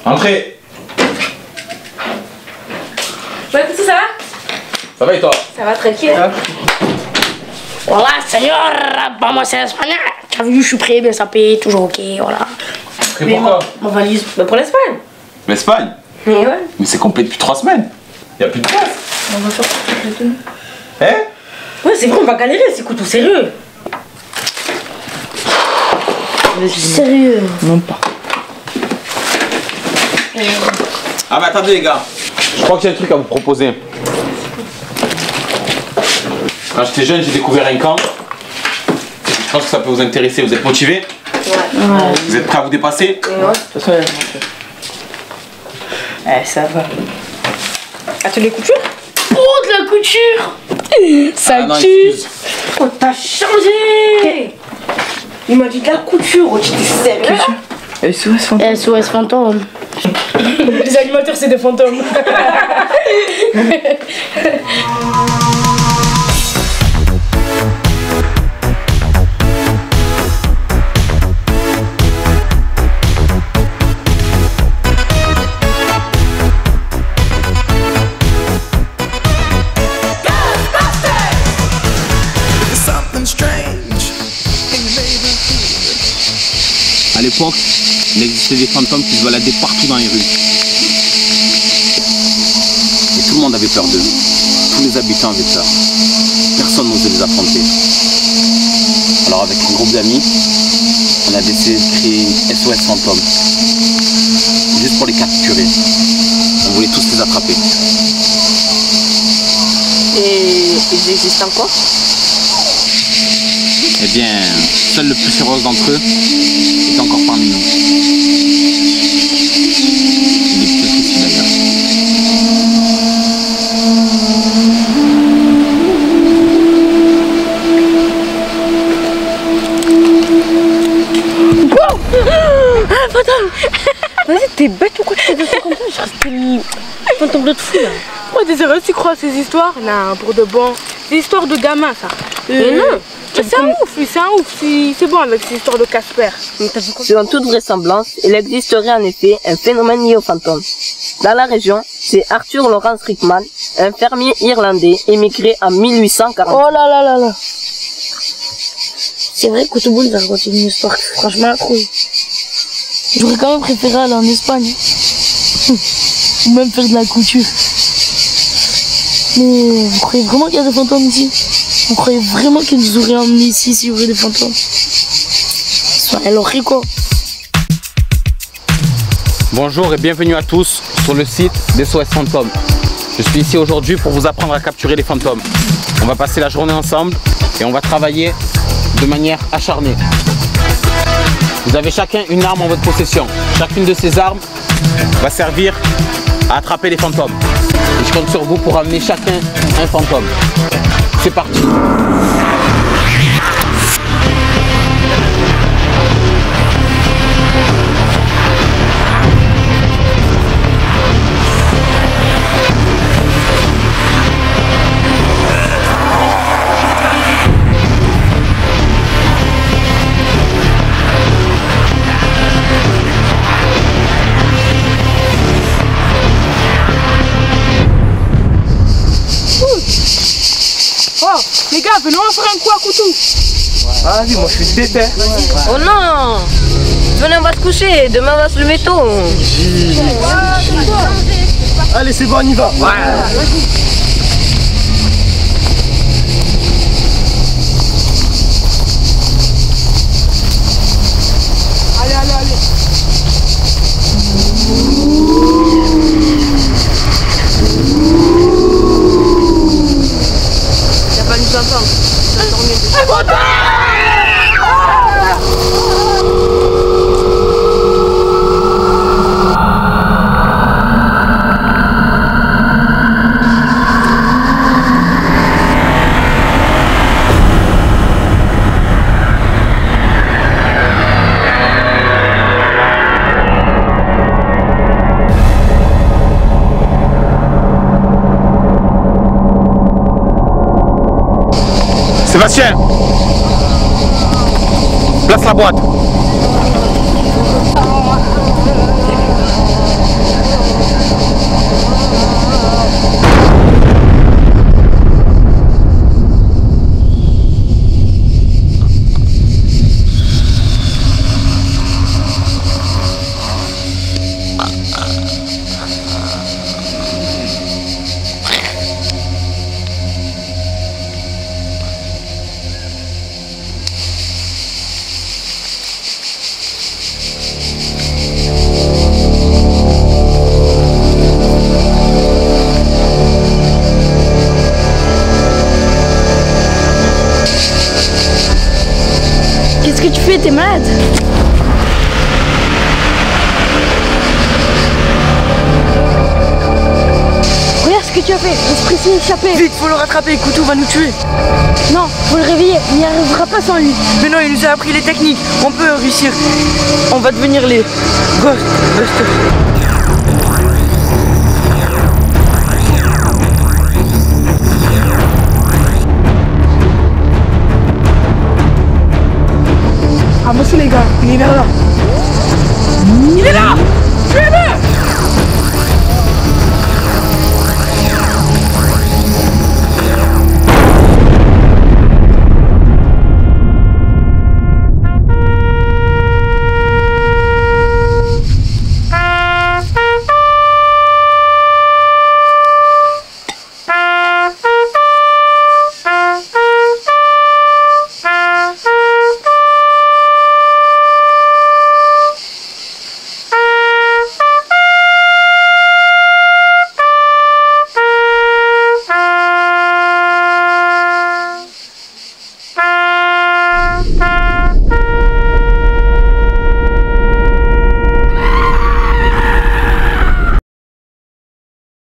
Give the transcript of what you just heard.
Entrez. Ouais, tout ça va? Ça va et toi? Ça va, tranquille. Voilà, Seigneur, vamos a España. T'as vu, je suis prêt, bien sapé, toujours ok, voilà. Prêt pourquoi? Ma valise. Bah, pour l'Espagne. L'Espagne? Mais ouais. Mais c'est complet depuis 3 semaines. Y a plus de place. On va faire tout le temps. Hein? Ouais, c'est vrai, on va galérer, c'est couteau sérieux. Sérieux? Non pas. Ah mais attendez les gars. Je crois que j'ai un truc à vous proposer. Quand j'étais jeune, j'ai découvert un camp. Je pense que ça peut vous intéresser. Vous êtes motivés? Ouais. Vous êtes prêts à vous dépasser? Ouais. De toute façon, ça va. Atelier couture? Oh, de la couture! Ça non, tue! excuse. Oh, t'as changé! Il m'a dit de la couture, oh, tu t'es sérieux? SOS fantôme. SOS fantôme. Les animateurs, c'est des fantômes. À l'époque, il existait des fantômes qui se baladaient partout dans les rues. Et tout le monde avait peur d'eux. Tous les habitants avaient peur. Personne n'osait les affronter. Alors avec un groupe d'amis, on a décidé de créer une SOS fantôme. Juste pour les capturer. On voulait tous les attraper. Et ils existent encore? Eh bien, seul le plus féroce d'entre eux est encore parmi nous. Il est peut-être ici d'ailleurs. Wow! Ah, fantôme! Vas-y, t'es bête ou quoi? Tu fais de ça comme ça? Je reste fantôme de fou là. Moi, des sérieux, tu crois à ces histoires? Non, pour de bon. C'est des histoires de gamins, ça. Mais non! C'est un ouf, lui, c'est un ouf. C'est bon avec ces histoires de Casper. Selon toute vraisemblance, il existerait en effet un phénomène lié aux fantômes. Dans la région, c'est Arthur Lawrence Rickman, un fermier irlandais émigré en 1840. Oh là là là là! C'est vrai que Touboul va raconter une histoire franchement accroche. J'aurais quand même préféré aller en Espagne. Ou même faire de la couture. Mais vous croyez vraiment qu'il y a des fantômes ici? Vous croyez vraiment qu'ils nous auraient emmenés ici s'il y aurait des fantômes? Soyez logico. Bonjour et bienvenue à tous sur le site des SOS Fantômes. Je suis ici aujourd'hui pour vous apprendre à capturer les fantômes. On va passer la journée ensemble et on va travailler de manière acharnée. Vous avez chacun une arme en votre possession. Chacune de ces armes va servir à attraper les fantômes. Et je compte sur vous pour amener chacun un fantôme. C'est parti. Oh, les gars, venez, on va faire un coup à couteau. Vas-y, moi je suis déter. Oh non! Venez, on va se coucher, demain on va se lever tôt. Allez, c'est bon, on y va. Allez, allez, allez. Il a pas nous entendre. Ça a dormi déjà. Sébastien, place la boîte. fais? T'es malade? Regarde ce que tu as fait. L'esprit s'est échappé. Vite, faut le rattraper. Couteau va nous tuer. Non, faut le réveiller. Il n'y arrivera pas sans lui. Mais non, il nous a appris les techniques. On peut réussir. On va devenir les Ghostbusters. Avancez les gars, il est vers là.